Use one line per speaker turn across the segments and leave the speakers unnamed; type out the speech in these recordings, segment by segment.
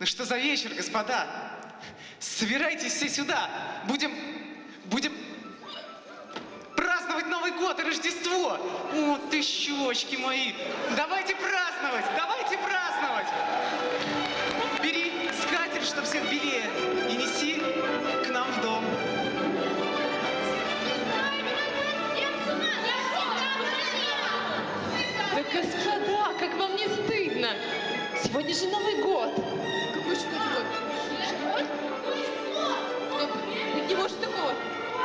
Ну что за вечер, господа? Собирайтесь все сюда. Будем праздновать Новый год и Рождество. О, ты щечки мои. Давайте праздновать, давайте праздновать. Бери скатерть, чтоб всех белее, и неси к нам в дом.
Да, господа, как вам не стыдно? Сегодня же Новый год. Какой же Новый год? Так не может такого.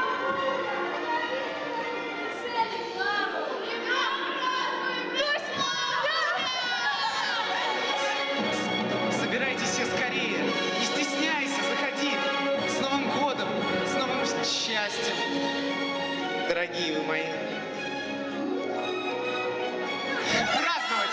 Собирайтесь все скорее. Не стесняйся, заходи. С Новым годом, с новым счастьем. Дорогие вы мои. Праздновать!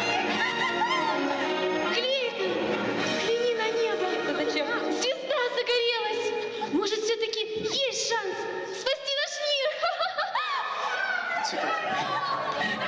Клейтон, взгляни на небо.
Зачем?
Звезда загорелась. Может, все-таки есть шанс спасти наш мир?
Тихо.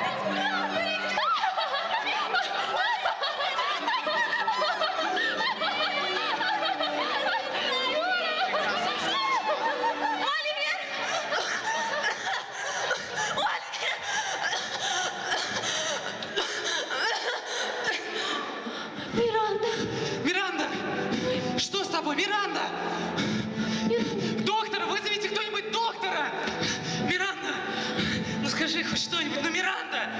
Миранда!
Миранда! Что с тобой, Миранда?
Миранда!
Доктора, вызовите кто-нибудь доктора! Миранда! Ну скажи хоть что-нибудь, ну Миранда!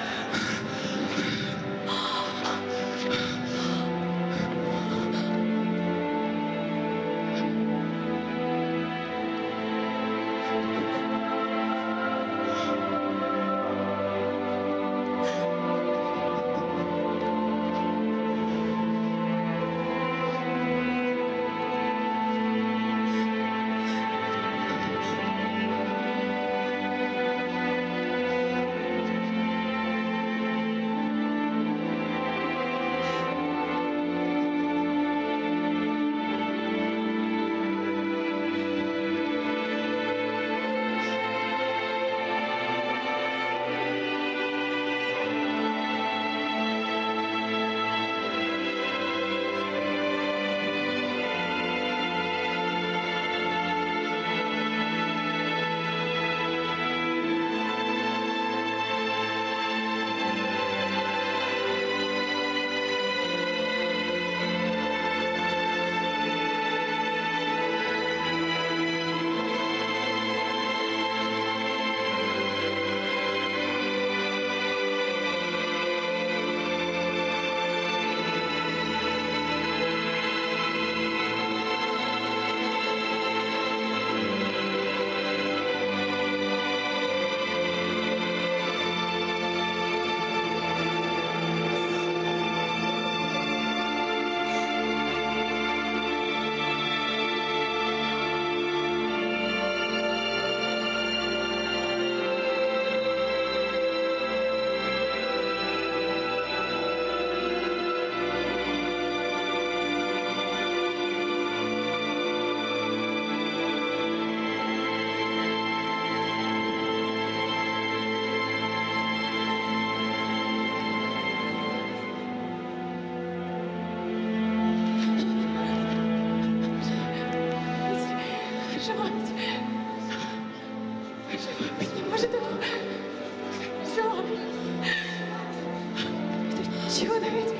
Чудо ведь.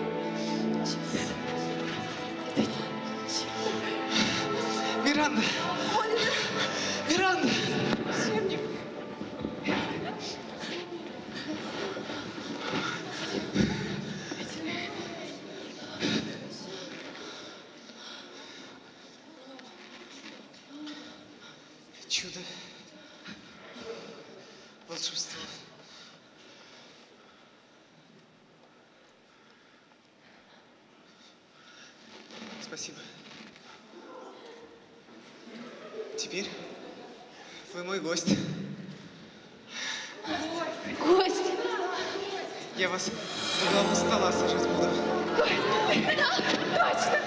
Миранда! Миранда! Чудо. Волшебство. Спасибо. Теперь вы мой гость.
Гость!
Я вас на главу стола сажать буду.
Да, точно!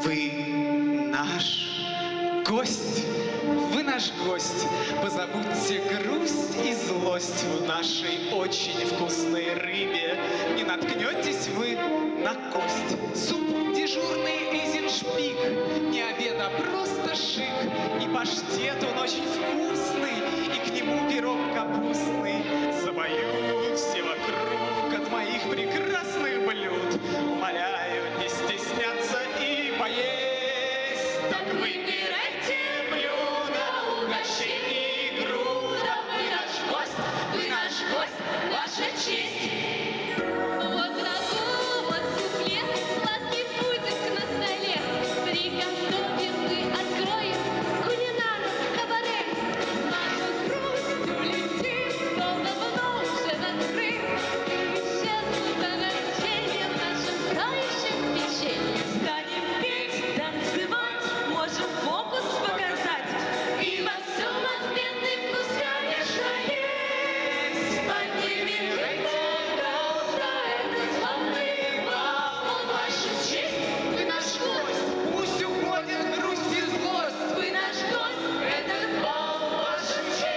Вы наш гость, вы наш гость. Позабудьте грусть и злость в нашей очень вкусной рыбе. Не наткнетесь вы на кость. Суп дежурный эйзеншпик, не обед, а просто шик. И паштет он очень вкусный, и к нему пирог капустный. Запоют все вокруг от моих прекрасных блюд. Умоляю не стесняться и поесть.
Так выбирайте блюдо, угощений груда. Вы наш гость, ваша честь. Вот рагу, вот суфле, сладкий пудинг на столе. Приготовим мы, откроем кулинару кабаре. Нашу грусть улетим, словно вновь уже открыт. И исчезнут огорчения в нашем тающем печенье. Станем петь, танцевать, можем фокус показать. И во всем отменный вкус, конечно, есть. Поднимем рейтинг, устраивать волны бал. Он ваша честь, вы наш гость.
Пусть уходит грусть и злость.
Вы наш гость, этот бал ваша честь.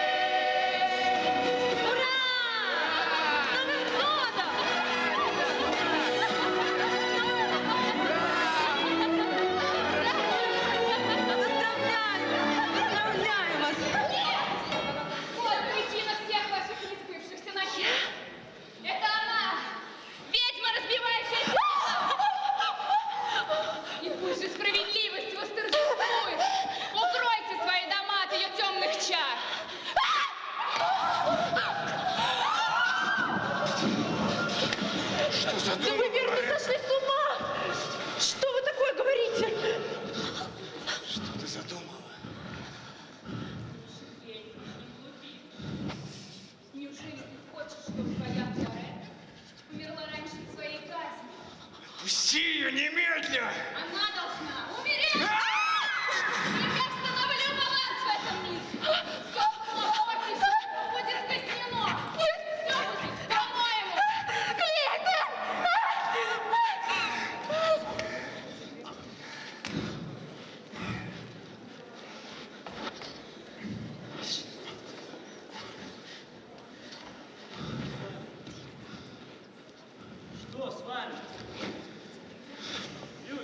Ура! С Новым годом! Поздравляем вас!
Вот причина всех ваших несбывшихся надежд. Это она, ведьма, разбивающая сердце. И пусть же справедливость восторжествует. Укройте свои дома от ее темных чар.
Что за
Да вы верно сошли с ума! Что вы такое говорите?
Что ты задумала?
Неужели ты хочешь, чтобы твоя Флорета умерла раньше своей казни?
Пусти ее немедленно!
Она должна умереть! И я установлю баланс в этом мире. Все, что напортится, будет казнено. Все будет по-моему.
Что с вами? Люди?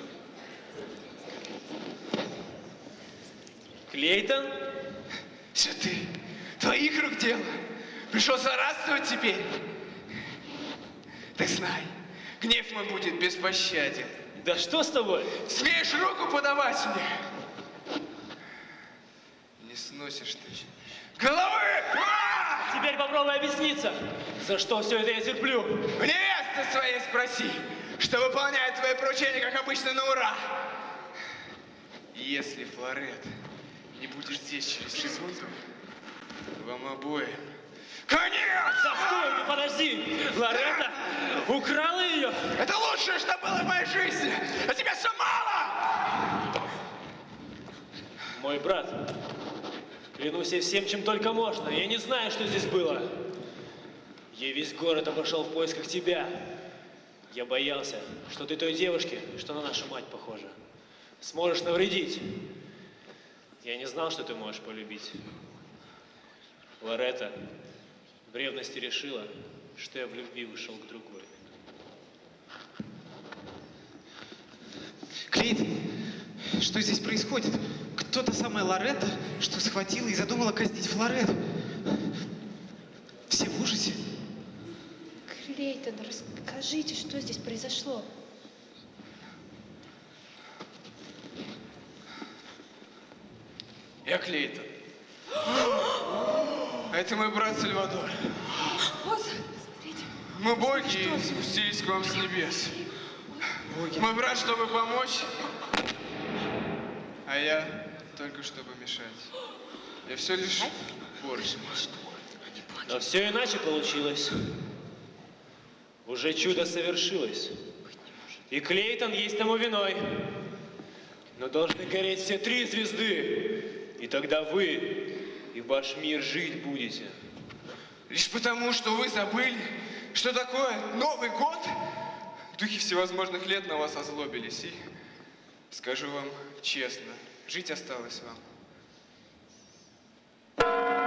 Клейтон?
Все ты, твоих рук дело. Пришел злорадствовать теперь. Так знай, гнев мой будет беспощаден.
Да что с тобой?
Смеешь руку подавать мне? Не сносишь ты головы! А!
Теперь попробуй объясниться, за что все это я терплю.
У невесты своей спроси, что выполняет твои поручения, как обычно, на ура. Если, Флорет, не будешь здесь через секунду, вам обоим конец!
Да стой, ну подожди! Лоретта украла ее?
Это лучшее, что было в моей жизни! А тебе все мало!
Мой брат, клянусь я всем, чем только можно. Я не знаю, что здесь было. Я весь город обошел в поисках тебя. Я боялся, что ты той девушке, что на нашу мать похожа, сможешь навредить. Я не знал, что ты можешь полюбить. Лоретта в ревности решила, что я в любви ушел к другой.
Клейт, что здесь происходит? Кто та самая Лоретта, что схватила и задумала казнить Флорет? Все в ужасе.
Клейтон, расскажите, что здесь произошло?
Я Клейтон. А это мой брат Сальвадор.
Вот, смотрите.
Мы боги и спустились к вам с небес. Мой брат, чтобы помочь, а я только чтобы мешать. Я все лишь порчу.
Но все иначе получилось. Уже чудо совершилось. И Клейтон есть тому виной. Но должны гореть все 3 звезды. И тогда вы и ваш мир жить будете.
Лишь потому, что вы забыли, что такое Новый год? Духи всевозможных лет на вас озлобились и Скажу вам честно, жить осталось вам